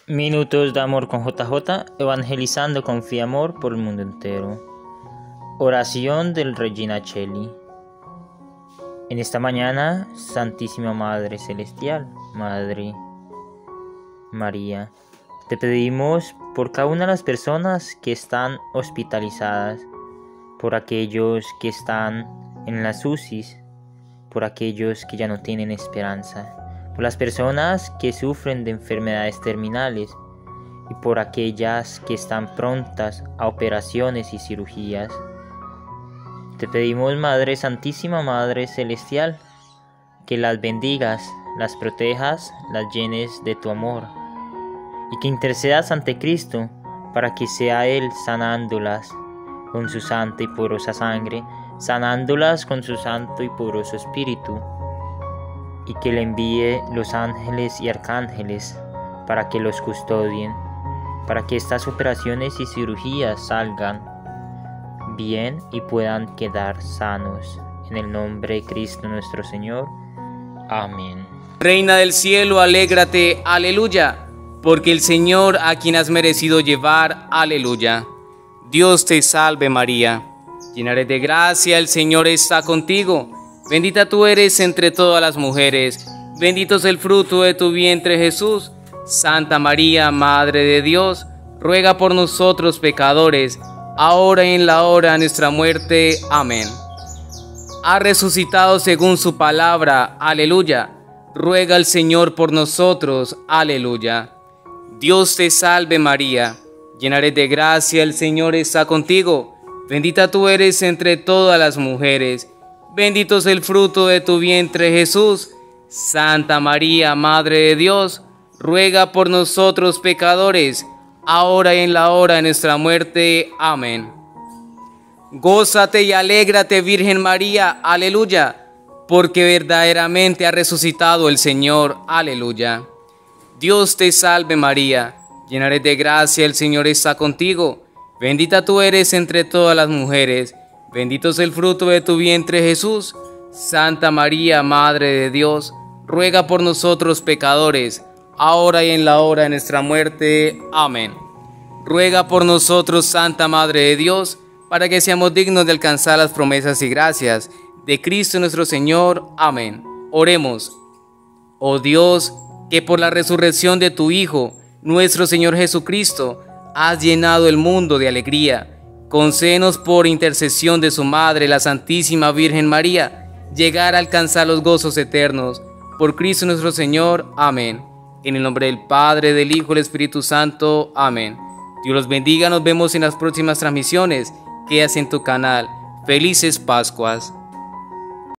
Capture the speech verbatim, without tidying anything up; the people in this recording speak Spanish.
Minutos de amor con J J, evangelizando con fe y amor por el mundo entero. Oración del Regina Coeli. En esta mañana, Santísima Madre Celestial, Madre María, te pedimos por cada una de las personas que están hospitalizadas, por aquellos que están en las U C Is, por aquellos que ya no tienen esperanza, por las personas que sufren de enfermedades terminales y por aquellas que están prontas a operaciones y cirugías. Te pedimos, Madre Santísima, Madre Celestial, que las bendigas, las protejas, las llenes de tu amor y que intercedas ante Cristo para que sea Él sanándolas con su santa y poderosa sangre, sanándolas con su santo y poderoso Espíritu, y que le envíe los ángeles y arcángeles para que los custodien, para que estas operaciones y cirugías salgan bien y puedan quedar sanos. En el nombre de Cristo nuestro Señor. Amén. Reina del cielo, alégrate, aleluya, porque el Señor a quien has merecido llevar, aleluya. Dios te salve María, llena eres de gracia, el Señor está contigo. Bendita tú eres entre todas las mujeres, bendito es el fruto de tu vientre Jesús. Santa María, Madre de Dios, ruega por nosotros pecadores, ahora y en la hora de nuestra muerte. Amén. Ha resucitado según su palabra, aleluya. Ruega al Señor por nosotros, aleluya. Dios te salve María, llena eres de gracia, el Señor está contigo. Bendita tú eres entre todas las mujeres, bendito es el fruto de tu vientre Jesús. Santa María, Madre de Dios, ruega por nosotros pecadores, ahora y en la hora de nuestra muerte. Amén. Gózate y alégrate, Virgen María, aleluya, porque verdaderamente ha resucitado el Señor, aleluya. Dios te salve María, llena eres de gracia, el Señor está contigo. Bendita tú eres entre todas las mujeres, bendito es el fruto de tu vientre Jesús. Santa María, Madre de Dios, ruega por nosotros pecadores, ahora y en la hora de nuestra muerte. Amén. Ruega por nosotros, Santa Madre de Dios, para que seamos dignos de alcanzar las promesas y gracias de Cristo nuestro Señor. Amén. Oremos. Oh Dios, que por la resurrección de tu Hijo, nuestro Señor Jesucristo, has llenado el mundo de alegría, concédenos por intercesión de su Madre, la Santísima Virgen María, llegar a alcanzar los gozos eternos. Por Cristo nuestro Señor. Amén. En el nombre del Padre, del Hijo y del Espíritu Santo. Amén. Dios los bendiga. Nos vemos en las próximas transmisiones. Quédate en tu canal. Felices Pascuas.